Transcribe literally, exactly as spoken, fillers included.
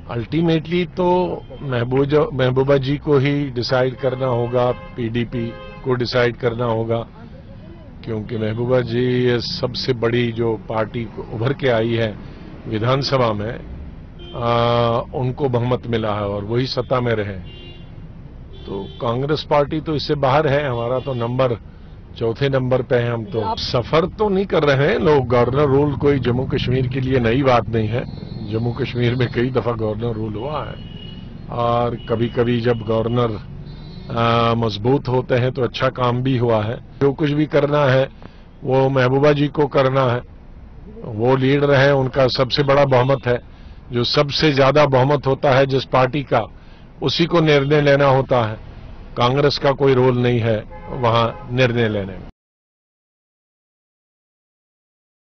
Ultimately तो महबूबा महबूबा जी को ही decide करना होगा, पीडीपी को डिसाइड करना होगा, क्योंकि महबूबा जी सबसे बड़ी जो पार्टी उभर के आई है विधानसभा में, आ, उनको बहुमत मिला है और वही सत्ता में रहे। तो कांग्रेस पार्टी तो इससे बाहर है, हमारा तो नंबर चौथे नंबर पे है। हम तो सफर तो नहीं कर रहे हैं लोग। गवर्नर रूल कोई जम्मू कश्मीर के लिए नई बात नहीं है। जम्मू कश्मीर में कई दफा गवर्नर रूल हुआ है और कभी कभी जब गवर्नर मजबूत होते हैं तो अच्छा काम भी हुआ है। जो कुछ भी करना है वो महबूबा जी को करना है, वो लीडर है, उनका सबसे बड़ा बहुमत है। जो सबसे ज्यादा बहुमत होता है जिस पार्टी का, उसी को निर्णय लेना होता है। कांग्रेस का कोई रोल नहीं है वहां निर्णय लेने में।